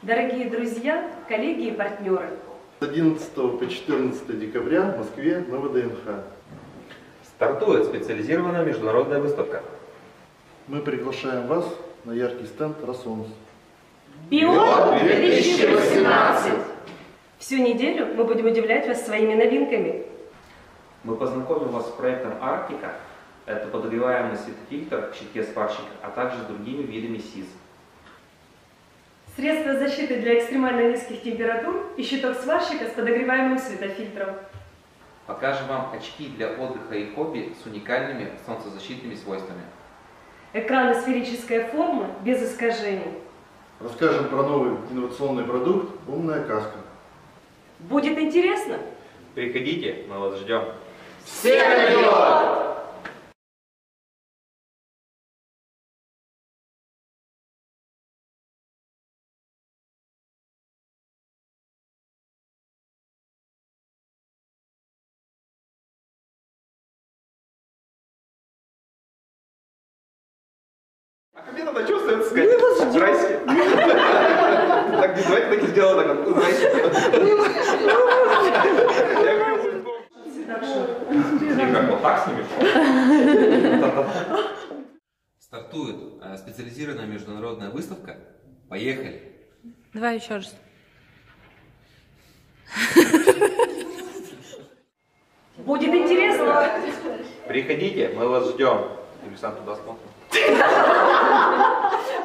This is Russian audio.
Дорогие друзья, коллеги и партнеры. С 11 по 14 декабря в Москве на ВДНХ. Стартует специализированная международная выставка. Мы приглашаем вас на яркий стенд «Росонс». Биот 2018! Всю неделю мы будем удивлять вас своими новинками. Мы познакомим вас с проектом «Арктика». Это подогреваемый светофильтр в щитке сварщика, а также с другими видами СИЗ. Средства защиты для экстремально низких температур и щиток сварщика с подогреваемым светофильтром. Покажем вам очки для отдыха и хобби с уникальными солнцезащитными свойствами. Экраны сферической формы без искажений. Расскажем про новый инновационный продукт «Умная каска». Будет интересно? Приходите, мы вас ждем. Все на Биот! А как мне надо чувствовать, сказать? Здрасте. Так, давайте так и сделаем, так вот. Здрасте. Как, вот так снимешь? Стартует специализированная международная выставка. Поехали. Давай еще раз. Будет интересно? Приходите, мы вас ждем. Или сам туда смотрим.